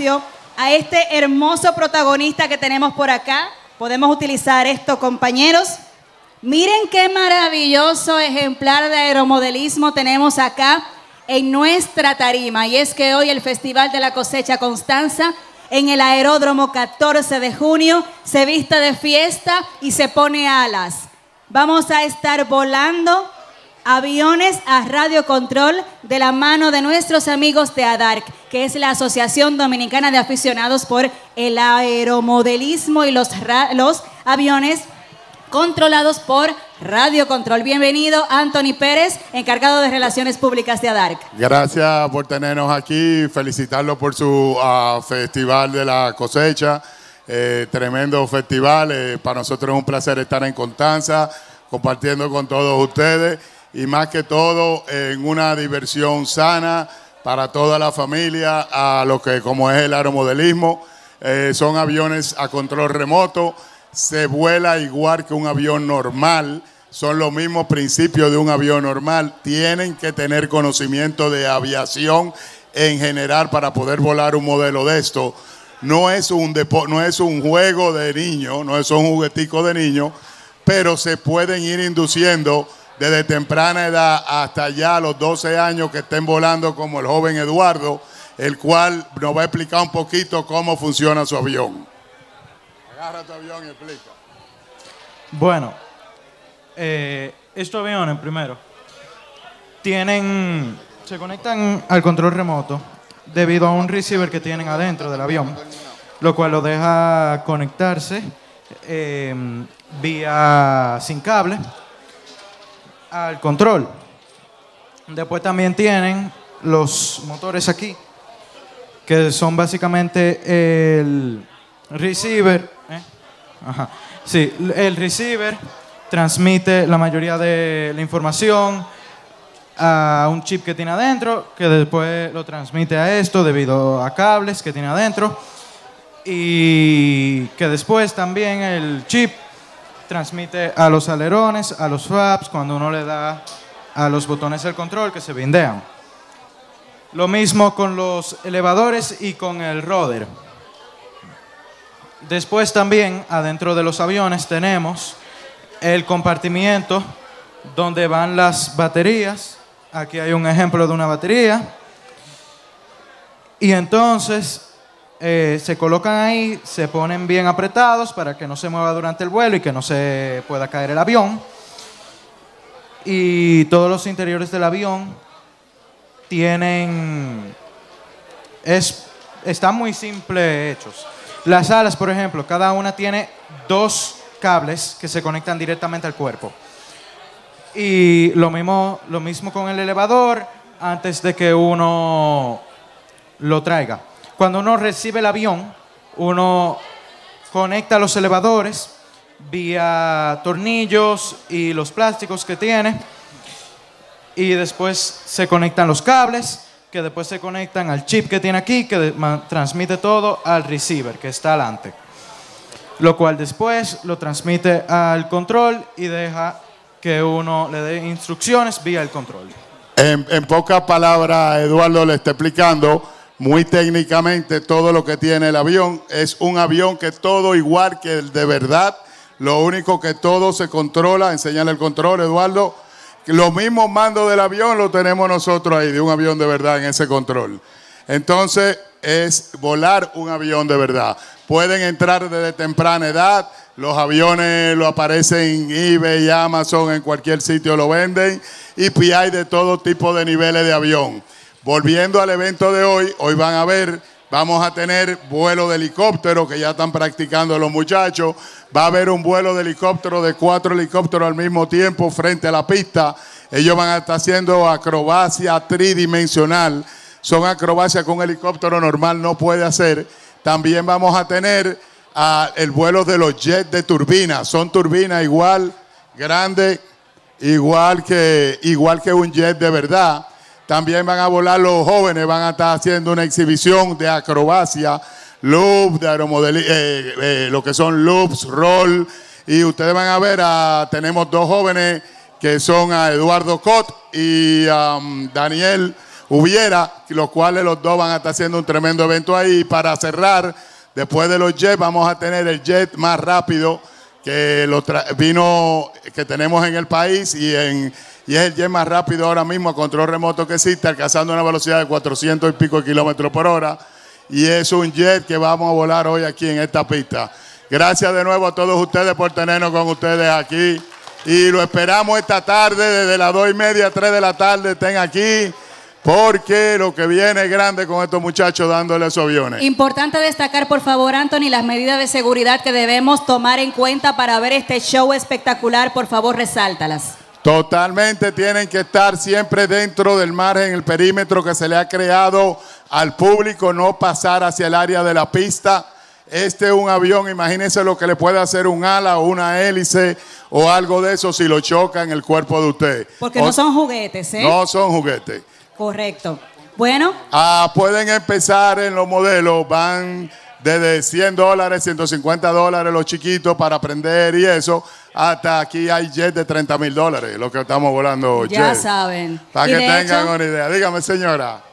espacio a este hermoso protagonista que tenemos por acá. Podemos utilizar esto, compañeros. Miren qué maravilloso ejemplar de aeromodelismo tenemos acá en nuestra tarima. Y es que hoy el Festival de la Cosecha Constanza en el Aeródromo 14 de junio se viste de fiesta y se pone alas. Vamos a estar volando aviones a radiocontrol de la mano de nuestros amigos de ADARC, que es la Asociación Dominicana de Aficionados por el Aeromodelismo y los aviones controlados por radiocontrol. Bienvenido, Anthony Pérez, encargado de Relaciones Públicas de ADARC. Gracias por tenernos aquí, felicitarlo por su Festival de la Cosecha, tremendo festival. Para nosotros es un placer estar en Constanza, compartiendo con todos ustedes y más que todo en una diversión sana para toda la familia, a lo que como es el aeromodelismo. Son aviones a control remoto, se vuela igual que un avión normal, son los mismos principios de un avión normal. Tienen que tener conocimiento de aviación en general para poder volar un modelo de esto. No es un juego de niños, no es un juguetico de niños, pero se pueden ir induciendo desde temprana edad hasta ya los 12 años que estén volando, como el joven Eduardo, el cual nos va a explicar un poquito cómo funciona su avión. Agarra tu avión y explica. Bueno, estos aviones primero se conectan al control remoto debido a un receiver que tienen adentro del avión, lo cual lo deja conectarse vía sin cable al control. Después también tienen los motores aquí, que son básicamente el receiver. Sí, el receiver transmite la mayoría de la información a un chip que tiene adentro, que después lo transmite a esto debido a cables que tiene adentro, y que después también el chip transmite a los alerones, a los flaps, cuando uno le da a los botones del control que se blindean. Lo mismo con los elevadores y con el rudder. Después también, adentro de los aviones, tenemos el compartimiento donde van las baterías. Aquí hay un ejemplo de una batería. Y entonces se colocan ahí, se ponen bien apretados para que no se mueva durante el vuelo y que no se pueda caer el avión. Y todos los interiores del avión están muy simple hechos. Las alas, por ejemplo, cada una tiene 2 cables que se conectan directamente al cuerpo. Y lo mismo con el elevador antes de que uno lo traiga. Cuando uno recibe el avión, uno conecta los elevadores vía tornillos y los plásticos que tiene. Y después se conectan los cables, que después se conectan al chip que tiene aquí, que transmite todo al receiver que está adelante, lo cual después lo transmite al control y deja que uno le dé instrucciones vía el control. En pocas palabras, Eduardo le está explicando muy técnicamente todo lo que tiene el avión. Es un avión que todo igual que el de verdad, lo único que todo se controla. Enséñale el control, Eduardo. Los mismos mandos del avión lo tenemos nosotros ahí, de un avión de verdad en ese control. Entonces, es volar un avión de verdad. Pueden entrar desde temprana edad, los aviones lo aparecen en eBay, Amazon, en cualquier sitio lo venden, y pues hay de todo tipo de niveles de avión. Volviendo al evento de hoy, van a ver, vamos a tener vuelo de helicóptero que ya están practicando los muchachos. Va a haber un vuelo de helicóptero de 4 helicópteros al mismo tiempo frente a la pista. Ellos van a estar haciendo acrobacia tridimensional. Son acrobacias que un helicóptero normal no puede hacer. También vamos a tener el vuelo de los jets de turbina. Son turbinas igual, grandes, igual que un jet de verdad. También van a volar los jóvenes, van a estar haciendo una exhibición de acrobacia, loop, de aeromodelismo, lo que son loops, roll. Y ustedes van a ver, tenemos 2 jóvenes que son a Eduardo Cot y Daniel hubiera, los cuales los dos van a estar haciendo un tremendo evento ahí. Y para cerrar, después de los jets, vamos a tener el jet más rápido que que tenemos en el país y es el jet más rápido ahora mismo a control remoto que existe, alcanzando una velocidad de 400 y pico de kilómetros por hora. Y es un jet que vamos a volar hoy aquí en esta pista. Gracias de nuevo a todos ustedes por tenernos con ustedes aquí. Y lo esperamos esta tarde, desde las 2:30 a 3 de la tarde, estén aquí. Porque lo que viene es grande con estos muchachos dándole esos aviones. Importante destacar, por favor, Anthony, las medidas de seguridad que debemos tomar en cuenta para ver este show espectacular. Por favor, resáltalas. Totalmente, tienen que estar siempre dentro del margen, el perímetro que se le ha creado al público, no pasar hacia el área de la pista. Este es un avión, imagínense lo que le puede hacer un ala o una hélice o algo de eso si lo choca en el cuerpo de usted. Porque no son juguetes, ¿eh? No son juguetes. Correcto. Bueno. Pueden empezar en los modelos, van desde $100, $150 los chiquitos para aprender y eso, hasta aquí hay jets de $30,000, lo que estamos volando. Ya jet. saben. Para que tengan hecho, una idea. Dígame, señora.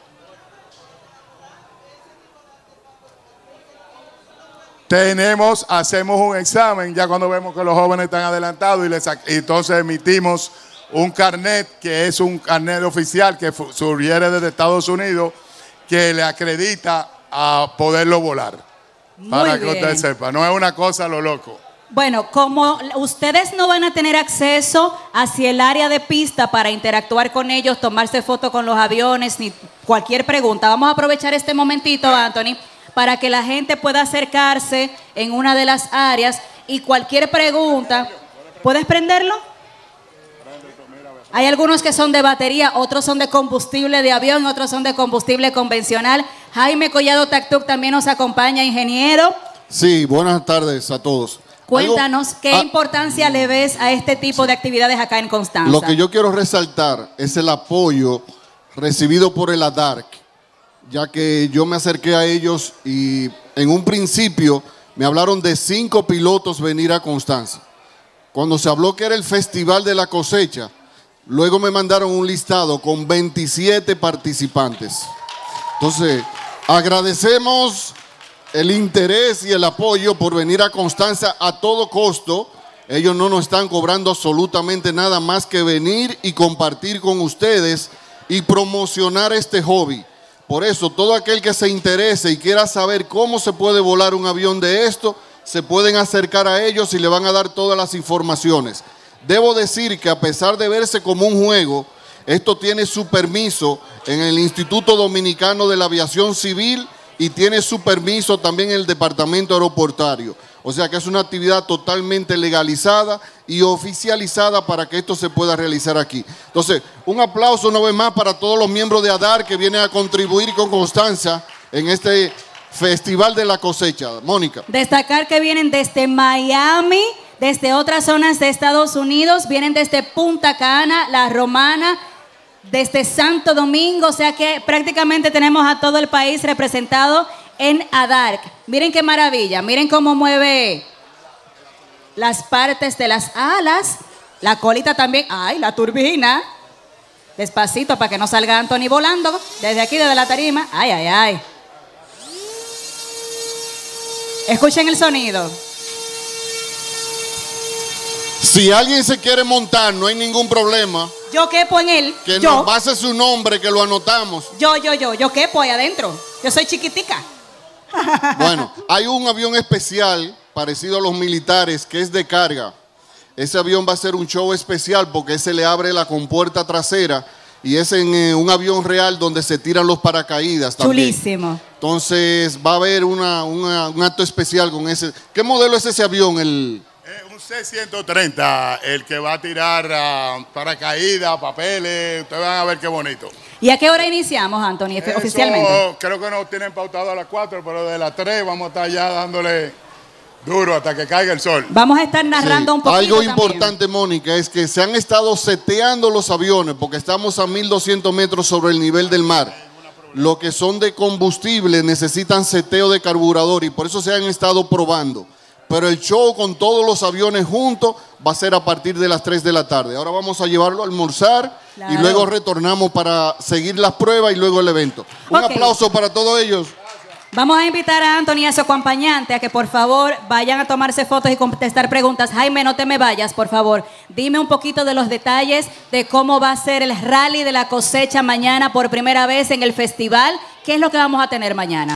Hacemos un examen ya cuando vemos que los jóvenes están adelantados y entonces emitimos un carnet que es un carnet oficial que surgiere desde Estados Unidos que le acredita a poderlo volar. Para que usted sepa, no es una cosa a lo loco. Bueno, como ustedes no van a tener acceso hacia el área de pista para interactuar con ellos, tomarse fotos con los aviones, ni cualquier pregunta, vamos a aprovechar este momentito, Anthony, para que la gente pueda acercarse en una de las áreas y cualquier pregunta. ¿Puedes prenderlo? Hay algunos que son de batería, otros son de combustible de avión, otros son de combustible convencional. Jaime Collado Tactuc también nos acompaña, ingeniero. Sí, buenas tardes a todos. Cuéntanos, ¿qué importancia le ves a este tipo de actividades acá en Constanza? Lo que yo quiero resaltar es el apoyo recibido por el ADARC, ya que yo me acerqué a ellos y en un principio me hablaron de 5 pilotos venir a Constanza. Cuando se habló que era el Festival de la Cosecha, luego me mandaron un listado con 27 participantes. Entonces, agradecemos el interés y el apoyo por venir a Constanza a todo costo. Ellos no nos están cobrando absolutamente nada más que venir y compartir con ustedes y promocionar este hobby. Por eso, todo aquel que se interese y quiera saber cómo se puede volar un avión de esto, se pueden acercar a ellos y le van a dar todas las informaciones. Debo decir que a pesar de verse como un juego, esto tiene su permiso en el Instituto Dominicano de la Aviación Civil y tiene su permiso también en el Departamento Aeroportuario. O sea que es una actividad totalmente legalizada y oficializada para que esto se pueda realizar aquí. Entonces, un aplauso una vez más para todos los miembros de ADAR que vienen a contribuir con Constanza en este Festival de la Cosecha. Mónica. Destacar que vienen desde Miami, desde otras zonas de Estados Unidos, vienen desde Punta Cana, La Romana, desde Santo Domingo, o sea que prácticamente tenemos a todo el país representado en ADARC. Miren qué maravilla, miren cómo mueve las partes de las alas, la colita también, ay, la turbina. Despacito para que no salga Anthony volando desde aquí, desde la tarima. Ay, ay, ay. Escuchen el sonido. Si alguien se quiere montar, no hay ningún problema. Yo quepo en él. Que nos pase su nombre, que lo anotamos. Yo quepo ahí adentro. Yo soy chiquitica. Bueno, hay un avión especial parecido a los militares que es de carga. Ese avión va a ser un show especial porque se le abre la compuerta trasera y es en un avión real donde se tiran los paracaídas también. Chulísimo. Entonces va a haber un acto especial con ese. ¿Qué modelo es ese avión? Un C-130, el que va a tirar paracaídas, papeles. Ustedes van a ver qué bonito. ¿Y a qué hora iniciamos, Anthony, oficialmente? Creo que nos tienen pautado a las 4, pero de las 3 vamos a estar ya dándole duro hasta que caiga el sol. Vamos a estar narrando un poquito. Algo importante, Mónica, es que se han estado seteando los aviones porque estamos a 1.200 metros sobre el nivel del mar. Lo que son de combustible necesitan seteo de carburador y por eso se han estado probando. Pero el show con todos los aviones juntos va a ser a partir de las 3 de la tarde. Ahora vamos a llevarlo a almorzar Claro. y luego retornamos para seguir las pruebas y luego el evento. Un Ok. aplauso para todos ellos. Vamos a invitar a Anthony y a su acompañante a que por favor vayan a tomarse fotos y contestar preguntas. Jaime, no te me vayas, por favor. Dime un poquito de los detalles de cómo va a ser el rally de la cosecha mañana por primera vez en el festival. ¿Qué es lo que vamos a tener mañana?